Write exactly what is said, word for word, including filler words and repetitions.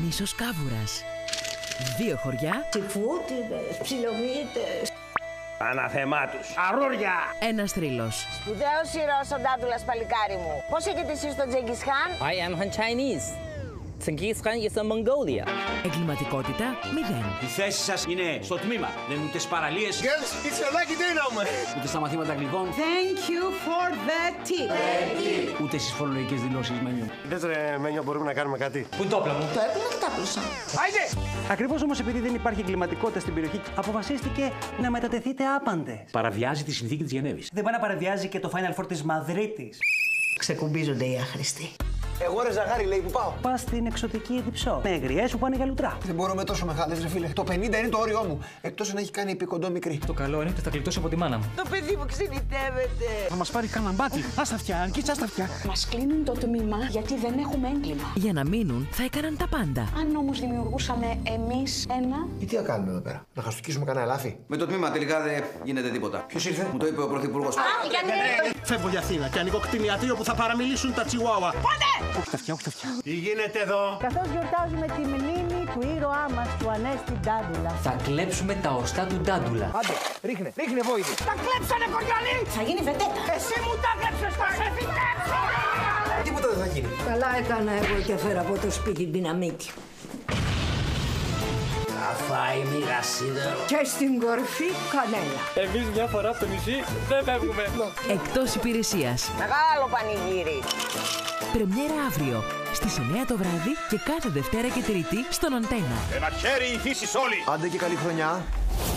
Νήσος Κάβουρας. Δύο χωριά. Τυφούτιδες, ψιλομύτες. Αναθεμάτους. Αρούρια. Ένας θρύλος. Σπουδαίος ήρωας ο Ντάντουλας, παλικάρι μου. Πώς έχετε εσείς τον Τζεγκις Χάν? I am Han Chinese. Genghis Khan is a Mongolia. Εγκληματικότητα μηδέν. Η θέση σας είναι στο τμήμα. Δεν είναι ούτε στις παραλίες. Girls, it's your lucky day now, man. Ούτε στα μαθήματα αγγλικών. Thank you for the tip. Ούτε στις φορολογικές δηλώσεις, Μένιο. Δες ρε Μένιο, μπορούμε να κάνουμε κάτι. Πού είναι το όπλο μου? Το έπαιρνα και τα πλούσα. Άιντε! Ακριβώς όμως επειδή δεν υπάρχει εγκληματικότητα στην περιοχή, αποφασίστηκε να μετατεθείτε άπαντες. Παραβιάζει τη συνθήκη της Γενέβης. Δεν πάει να παραβιάζει και το Final Four της Μαδρίτης. Ξεκουμπίζονται οι άχρηστοι. Εγώ ρε ζαγάρι λέει που πάω. Πας στην εξωτική Εδιψό. Με εγριές που πάνε για λουτρά. Δεν μπορώ με τόσο μεγάλες ρε φίλε. Το πενήντα είναι το όριό μου. Εκτός αν έχει κάνει επικοντό μικρή. Το καλό είναι ότι θα γλιτώσει από τη μάνα μου. Το παιδί μου ξενιτεύεται. Θα μας πάρει κανένα μπάτι. Ας τα φτιά, αν κοίτσα τα φτιά. Μας κλείνουν το τμήμα γιατί δεν έχουμε έγκλημα. Για να μείνουν θα έκαναν τα πάντα. Αν όμως δημιουργούσαμε εμείς ένα... Ή τι να κάνουμε εδώ πέρα, να χαστοκίσουμε κανένα λάθη. Με το τμήμα τελικά δεν γίνεται τίποτα. Ποιος ήρθε? Μου το είπε ο Πρωθυπουργός. Φεύγω για Αθήνα και ανοίγω κτηνιατρίο που θα παραμιλήσουν τα τσιουάουα. Πότε! Όχι τα φτιά, όχι τα φτιά. Τι γίνεται εδώ? Καθώς γιορτάζουμε τη μνήμη του ήρωά μας, του Ανέστη Ντάντουλα. Θα κλέψουμε τα οστά του Ντάντουλα. Άντε, ρίχνε, ρίχνε βόηδη. Τα κλέψανε, κοριόλι! Θα γίνει βεντέτα. Εσύ μου τα κλέψες, θα σε φυτέψω! Τίποτα δεν θα γίνει. Καλά έκανα εγώ και φέρα από το σπίτι δυναμίτη. Θα φάει μοίρα σίδερο. Και στην κορφή κανέλα. Εμείς μια φορά από το νησί δεν φεύγουμε. Εκτός υπηρεσίας. Μεγάλο πανηγύρι. Πρεμιέρα αύριο στις εννιά το βράδυ και κάθε Δευτέρα και Τρίτη στον Αντένα. Ένα χέρι η φύση όλοι. Άντε και καλή χρονιά.